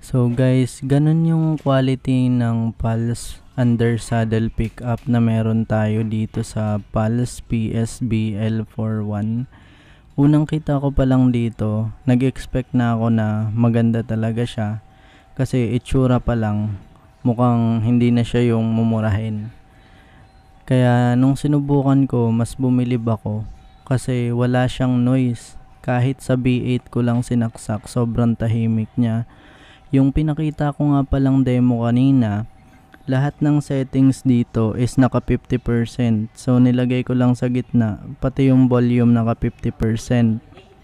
So guys, ganun yung quality ng Pulse under saddle pickup na meron tayo dito sa Pulse PSBL41. Unang kita ko pa lang dito, nag-expect na ako na maganda talaga siya kasi itsura pa lang mukhang hindi na siya yung mumurahin. Kaya nung sinubukan ko, mas bumilib ako kasi wala siyang noise. Kahit sa B8 ko lang sinaksak, sobrang tahimik niya. Yung pinakita ko nga palang demo kanina, lahat ng settings dito is naka 50%. So nilagay ko lang sa gitna, pati yung volume naka 50%.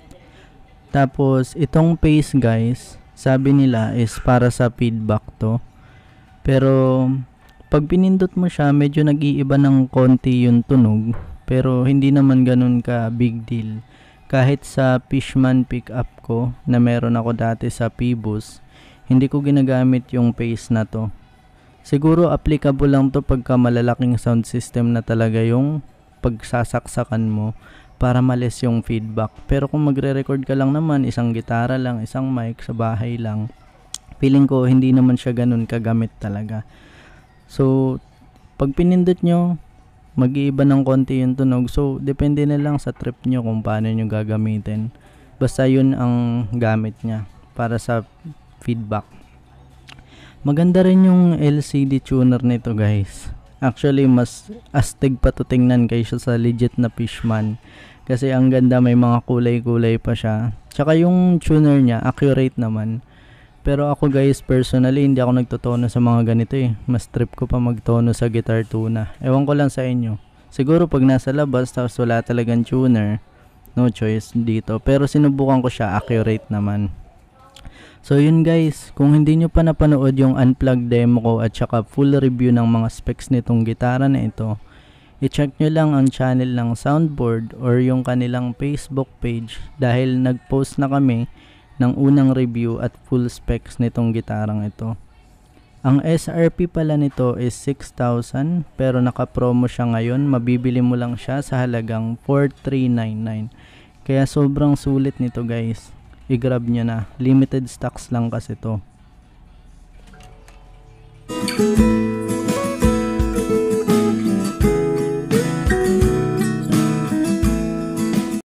Tapos itong pace guys, sabi nila is para sa feedback to. Pero pag pinindot mo siya, medyo nag-iiba ng konti yung tunog. Pero hindi naman ganun ka big deal. Kahit sa Fishman pickup ko na meron ako dati sa P-Boost, hindi ko ginagamit yung pace na to. Siguro applicable lang to pagka malalaking sound system na talaga yung pagsasaksakan mo para malis yung feedback. Pero kung magre-record ka lang naman, isang gitara lang, isang mic sa bahay lang, feeling ko hindi naman siya ganun kagamit talaga. So, pag pinindot nyo, mag-iiba ng konti yung tunog. So, depende na lang sa trip nyo kung paano nyo gagamitin. Basta yun ang gamit niya para sa feedback. Maganda rin yung LCD tuner nito guys. Actually, mas astig pa to tingnan kaysa sa legit na Fishman. Kasi ang ganda, may mga kulay-kulay pa siya. Tsaka yung tuner niya, accurate naman. Pero ako guys, personally, hindi ako nagtotono sa mga ganito eh. Mas trip ko pa magtono sa guitar tuna. Ewan ko lang sa inyo. Siguro pag nasa labas, tapos wala talagang tuner, no choice dito. Pero sinubukan ko siya, accurate naman. So yun guys, kung hindi nyo pa napanood yung unplugged demo ko at saka full review ng mga specs nitong gitara na ito, i-check nyo lang ang channel ng Soundboard or yung kanilang Facebook page dahil nag-post na kami ng unang review at full specs nitong gitarang ito. Ang SRP pala nito is 6,000 pero naka-promo siya ngayon, mabibili mo lang siya sa halagang 4,399. Kaya sobrang sulit nito guys. I-grab nyo na. Limited stocks lang kasi to.